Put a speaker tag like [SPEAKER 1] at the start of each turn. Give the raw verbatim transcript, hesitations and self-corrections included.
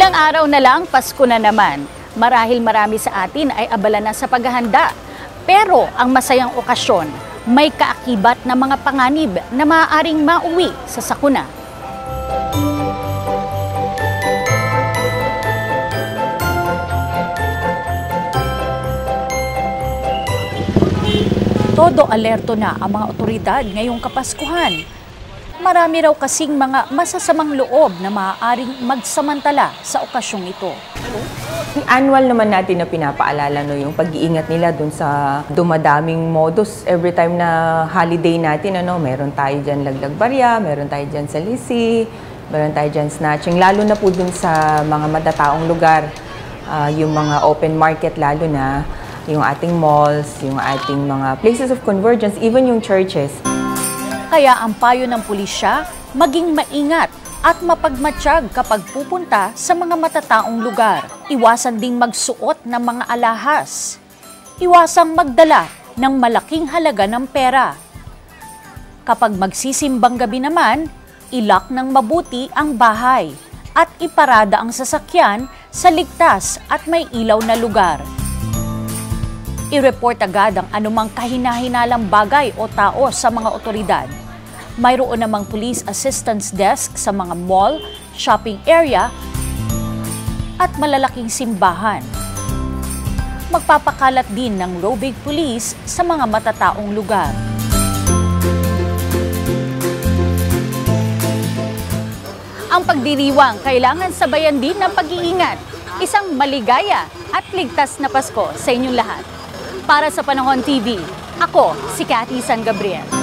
[SPEAKER 1] Ilang araw na lang, Pasko na naman. Marahil marami sa atin ay abala na sa paghahanda. Pero ang masayang okasyon, may kaakibat na mga panganib na maaaring mauwi sa sakuna. Todo alerto na ang mga otoridad ngayong Kapaskuhan. Marami raw kasing mga masasamang loob na maaaring magsamantala sa okasyong ito.
[SPEAKER 2] Annual naman natin na pinapaalala no, yung pag-iingat nila dun sa dumadaming modus. Every time na holiday natin, ano, meron tayo dyan laglag barya, meron tayo dyan sa lisi, meron tayo dyan snatching. Lalo na po dun sa mga matataong lugar, uh, yung mga open market lalo na, yung ating malls, yung ating mga places of convergence, even yung churches.
[SPEAKER 1] Kaya ang payo ng pulisya, maging maingat at mapagmatsyag kapag pupunta sa mga matataong lugar. Iwasan ding magsuot ng mga alahas. Iwasang magdala ng malaking halaga ng pera. Kapag magsisimbang gabi naman, ilak ng mabuti ang bahay at iparada ang sasakyan sa ligtas at may ilaw na lugar. I-report agad ang anumang kahinahinalang bagay o tao sa mga otoridad. Mayroon namang police assistance desk sa mga mall, shopping area, at malalaking simbahan. Magpapakalat din ng roving police sa mga matataong lugar. Ang pagdiriwang kailangan sabayan din ng pag-iingat. Isang maligaya at ligtas na Pasko sa inyong lahat. Para sa Panahon T V, ako si Cathy San Gabriel.